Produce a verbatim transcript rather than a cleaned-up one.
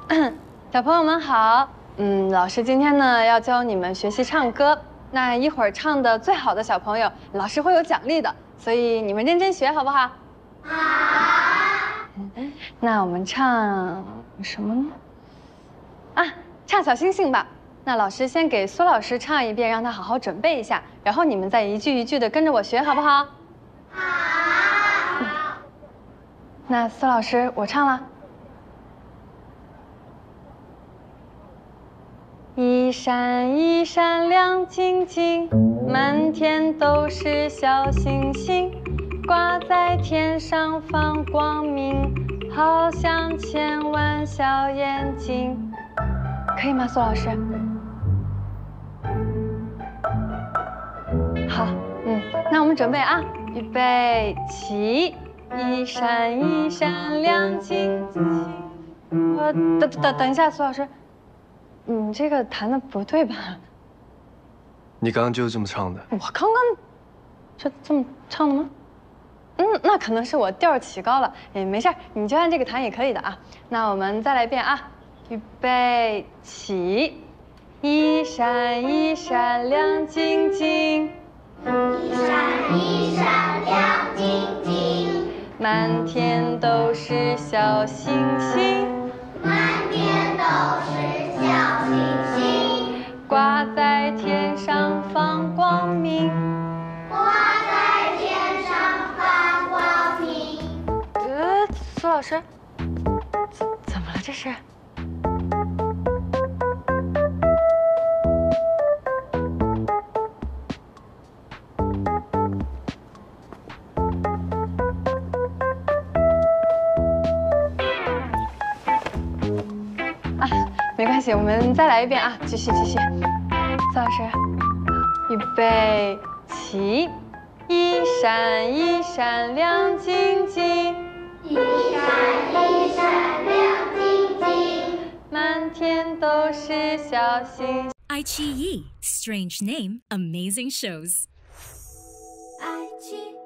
小朋友们好，嗯，老师今天呢要教你们学习唱歌。那一会儿唱的最好的小朋友，老师会有奖励的，所以你们认真学，好不好？好。嗯，那我们唱什么呢？啊，唱小星星吧。那老师先给苏老师唱一遍，让他好好准备一下，然后你们再一句一句的跟着我学，好不好？好。嗯、那苏老师，我唱了。 一闪一闪亮晶晶，满天都是小星星，挂在天上放光明，好像千万小眼睛。可以吗，苏老师？好，嗯，那我们准备啊，预备起，一闪一闪亮晶晶。呃，等等等一下，苏老师。 你这个弹的不对吧？ 你刚刚就是这么唱的。 我刚刚，这这么唱的吗？嗯，那可能是我调起高了。哎，没事，你就按这个弹也可以的啊。那我们再来一遍啊，预备起，一闪一闪亮晶晶， 一闪一闪亮晶晶， 满天都是小星星， 满天都是。 小星星挂在天上放光明， 挂在天上放光明。 呃，苏老师，怎怎么了这是？啊。 没关系，我们再来一遍啊！继续继续，苏老师，预备起，一闪一闪亮晶晶， 一闪一闪亮晶晶， 满天都是小星。 爱奇艺 ，Strange Name, Amazing Shows。 爱奇艺。